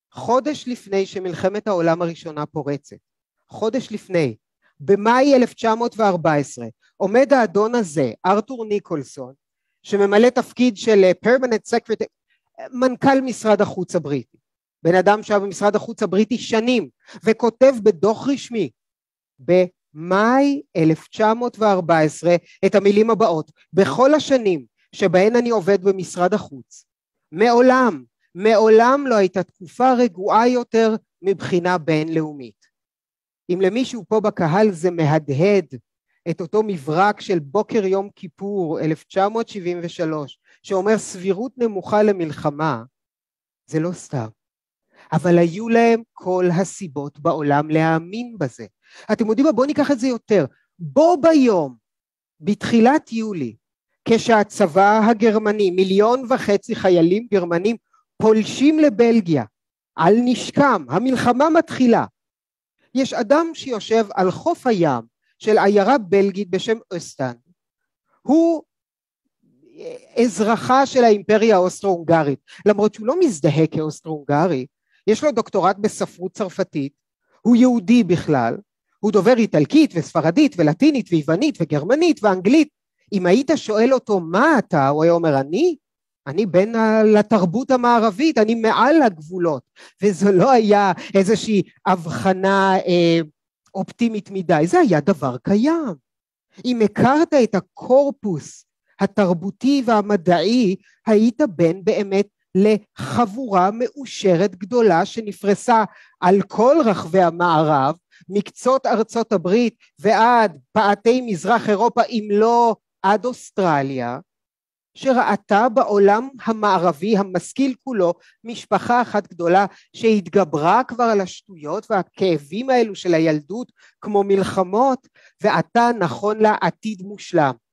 חודש לפני שמלחמת העולם הראשונה פורצת, חודש לפני, במאי 1914, עומד האדון הזה, ארתור ניקולסון, שממלא תפקיד של permanent secretary, מנכ"ל משרד החוץ הבריטי, בן אדם שהיה במשרד החוץ הבריטי שנים, וכותב בדוח רשמי, במאי 1914, את המילים הבאות: בכל השנים שבהן אני עובד במשרד החוץ, מעולם לא הייתה תקופה רגועה יותר מבחינה בינלאומית. אם למישהו פה בקהל זה מהדהד את אותו מברק של בוקר יום כיפור 1973, שאומר סבירות נמוכה למלחמה, זה לא סתם. אבל היו להם כל הסיבות בעולם להאמין בזה. אתם יודעים מה? בואו ניקח את זה יותר. בו ביום, בתחילת יולי, כשהצבא הגרמני, 1.5 מיליון חיילים גרמנים, פולשים לבלגיה, על נשקם, המלחמה מתחילה. יש אדם שיושב על חוף הים של עיירה בלגית בשם אוסטן. הוא אזרחה של האימפריה האוסטרו-הונגרית, למרות שהוא לא מזדהה כאוסטרו-הונגרי, יש לו דוקטורט בספרות צרפתית, הוא יהודי בכלל, הוא דובר איטלקית וספרדית ולטינית ויוונית וגרמנית ואנגלית. אם היית שואל אותו מה אתה, הוא היה אומר אני בן לתרבות המערבית, אני מעל הגבולות, וזו לא היה איזושהי הבחנה אופטימית מדי, זה היה דבר קיים. אם הכרת את הקורפוס התרבותי והמדעי, היית בן באמת לחבורה מאושרת גדולה שנפרסה על כל רחבי המערב, מקצות ארצות הברית ועד פעתי מזרח אירופה, אם לא עד אוסטרליה, שראתה בעולם המערבי המשכיל כולו משפחה אחת גדולה שהתגברה כבר על השטויות והכאבים האלו של הילדות כמו מלחמות, ועתה נכון לה עתיד מושלם.